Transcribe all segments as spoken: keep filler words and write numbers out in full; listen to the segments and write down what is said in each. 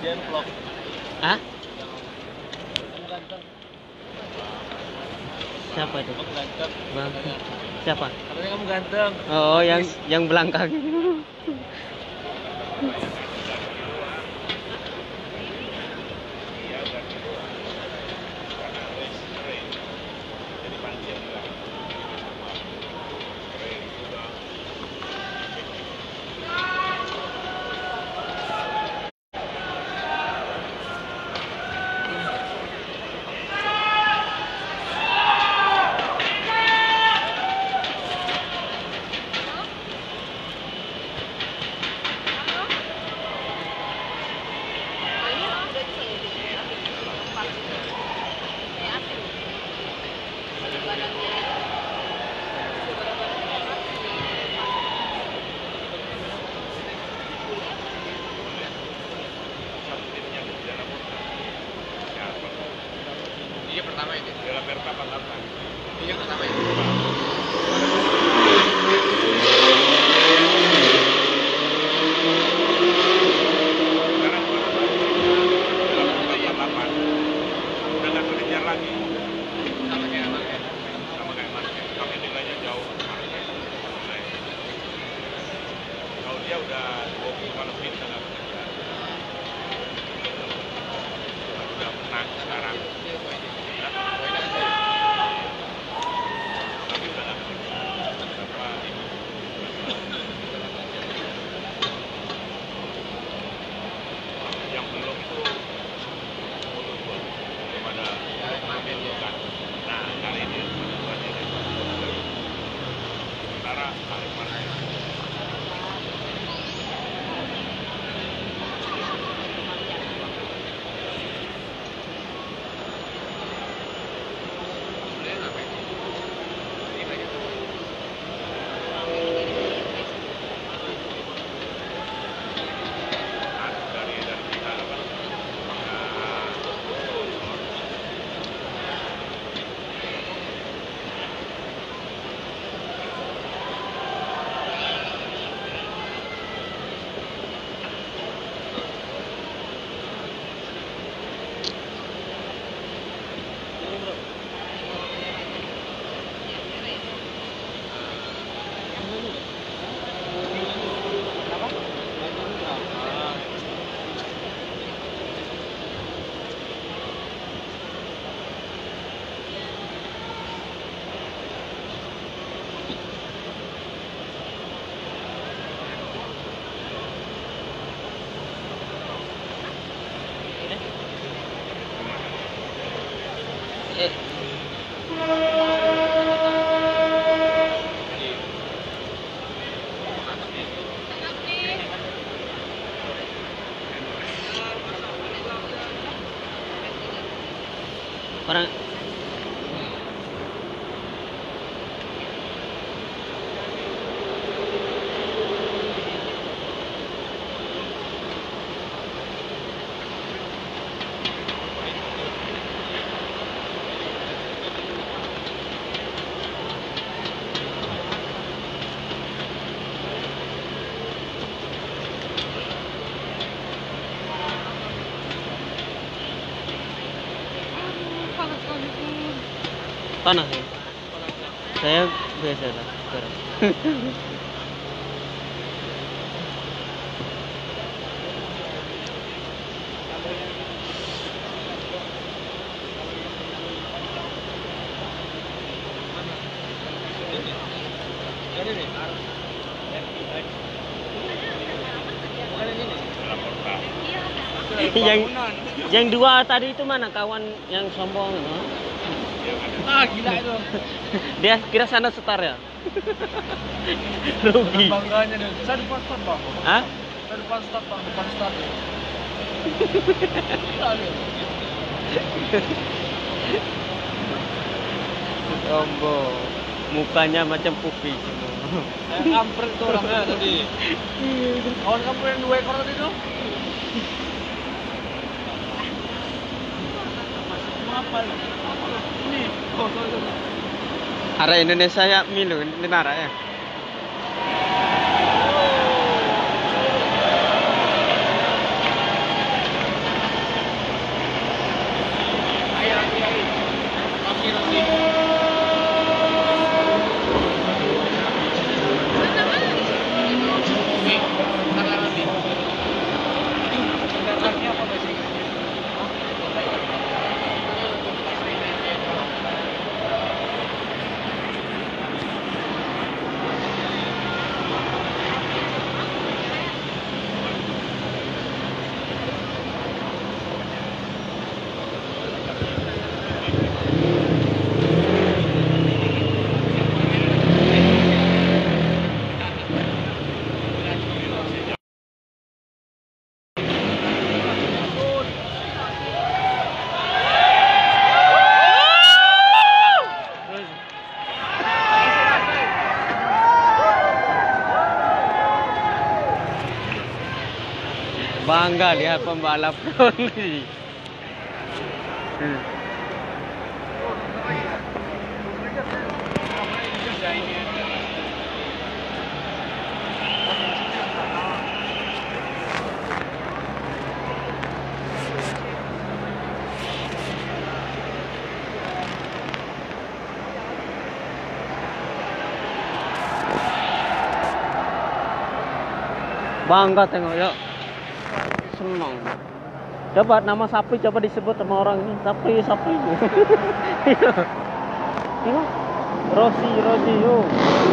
Dia vlog. Hah? Kamu ganteng. Siapa itu? Kamu ganteng. Bang. Siapa? Katanya kamu ganteng. Oh, yang yang belakang. Ini pertama ini. Dalam pertama pertama. Ini pertama ini. Sekarang dalam delapan udah nggak kekejar lagi. Sama kayak market. Sama kayak market, tapi nilainya jauh market. Nilai. Kalau dia udah dua puluh lebih udah nggak kekejar. Udah menang sekarang. Tapi udah nggak kekejar. Berapa ini? Yang belum itu belum belum ada menentukan. Nah, kali ini menentukannya dari sementara hari market. Dari dari kita apa? Eh, orang panas ya. Saya biasa lah sekarang. Ini nih. Bukan ini nih. Dalam portal. yang yang dua tadi itu mana kawan yang sombong no? Ah, gila itu. Dia kira sana setar ya. Rugi. Bangganya nih. Saya depan start, Bang. Hah? Saya depan start, Bang. Depan start. Gila nih. Sombong. Mukanya macam pupi semua. Saya kampret tuh orangnya tadi. Kawan kamu yang dua ekor tadi tuh. Apa ini? Oh, sorry, sorry. Arah Indonesia ya milu nenara ya. Bangga lihat pembalap Roni. Hmm. Bangga tengok yuk. Senang. Coba nama Sapri coba disebut sama orang ini. Sapri, Sapri. Ini Rosi, Rosi yuk.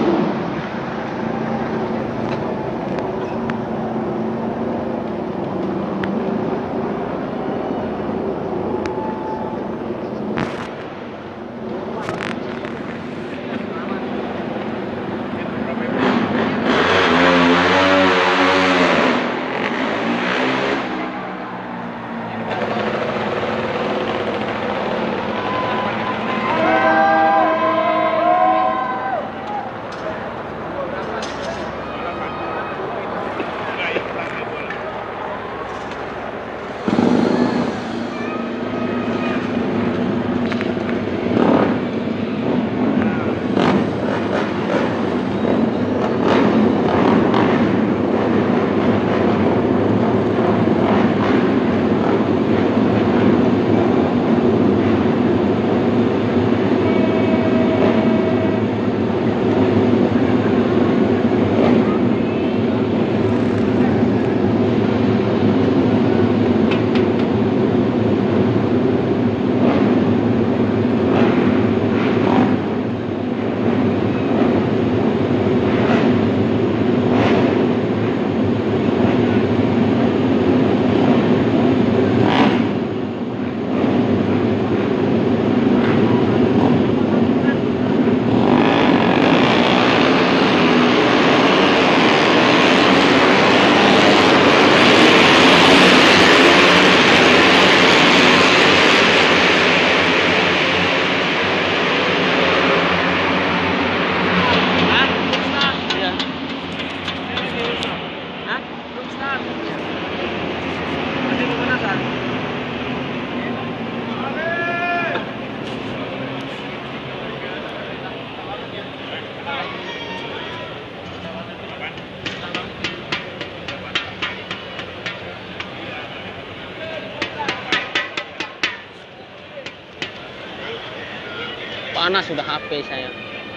Panas sudah H P saya.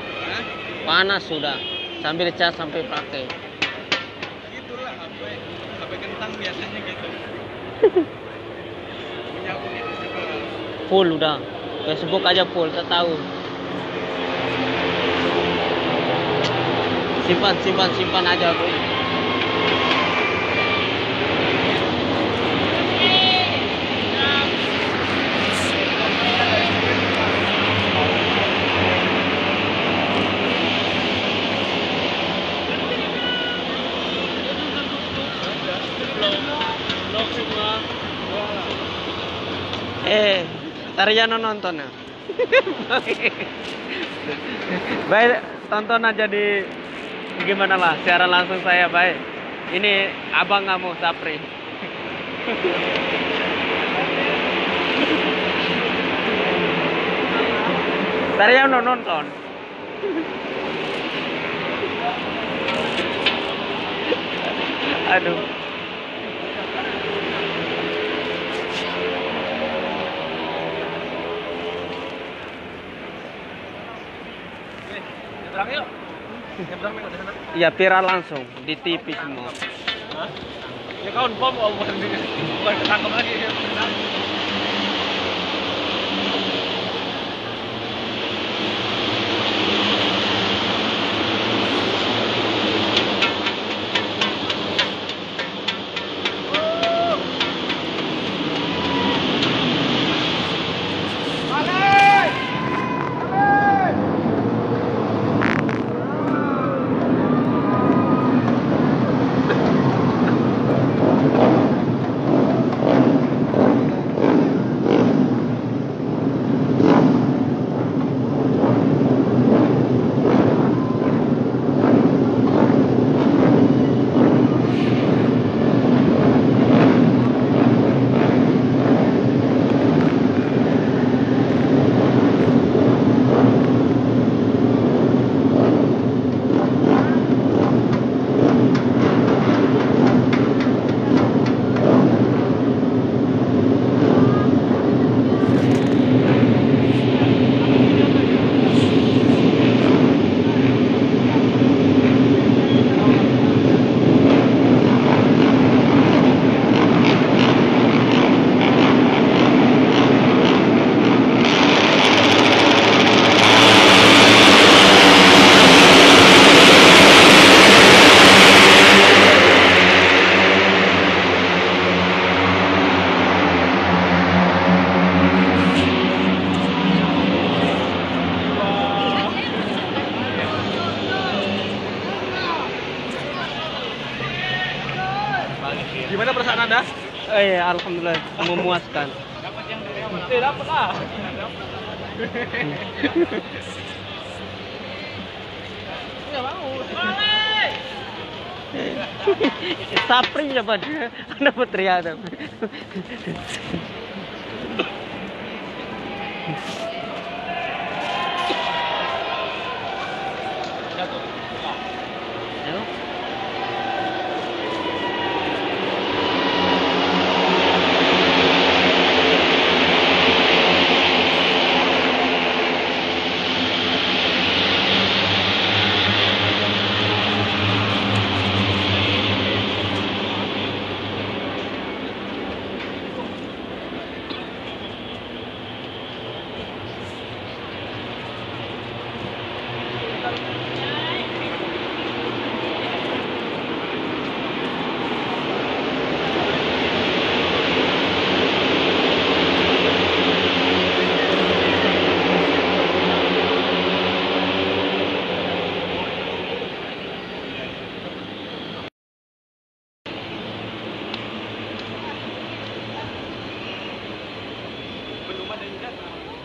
Panas sudah. Sambil cas sampai pakai. Itulah H P. H P kentang biasanya gitu. Punya aku gitu juga. Full udah. Facebook aja full setahun. Simpan, simpan, simpan aja aku. Eh, Taryano nonton ya. Baik, tonton aja di gimana lah secara langsung saya baik. Ini abang kamu Sapri. Taryano nonton. Aduh. Nyebrang yuk. Nyebrang nih sana. Ya viral langsung di T V semua. Hah? Ya kawan bom oh, bukan di bukan ketangkep lagi. Eh, alhamdulillah memuaskan. Dapat yang dari apa? Eh, dapat lah. Enggak mau. Boleh. Sapri dapat ada putri ada. Jatuh. Ayo. Belum ada yang datang.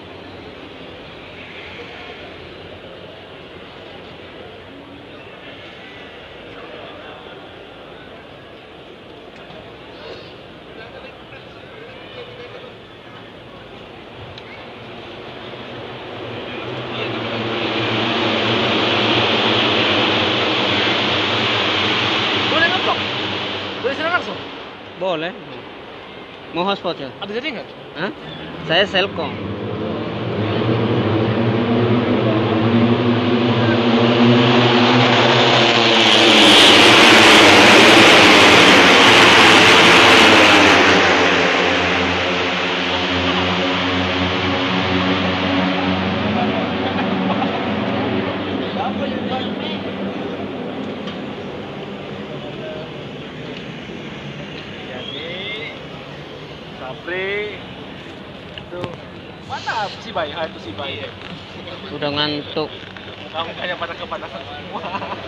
Boleh ngeblok? Boleh siaran langsung? Boleh. Mau hotspot ya? Ada jadi nggak? Hah? Saya Selkom. Sapri itu mana si bayi? Ah, itu si bayi. Udah ngantuk. Muka-mukanya pada kepanasan semua.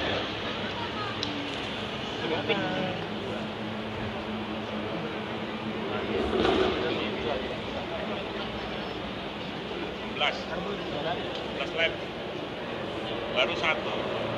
Sudah pink. sebelas sebelas lap baru satu